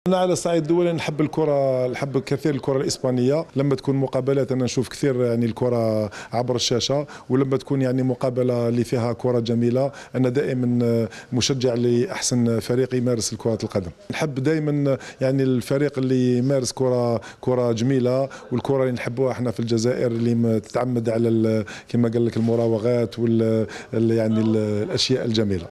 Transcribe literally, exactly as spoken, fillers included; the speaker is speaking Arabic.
أنا على الصعيد الدولي نحب الكرة، نحب كثير الكرة الإسبانية. لما تكون مقابلات أنا نشوف كثير يعني الكرة عبر الشاشة، ولما تكون يعني مقابلة اللي فيها كرة جميلة أنا دائما مشجع لأحسن فريق يمارس كرة القدم. نحب دائما يعني الفريق اللي يمارس كرة كرة جميلة، والكرة اللي نحبوها احنا في الجزائر اللي تتعمد على كما قال لك المراوغات وال يعني الأشياء الجميلة.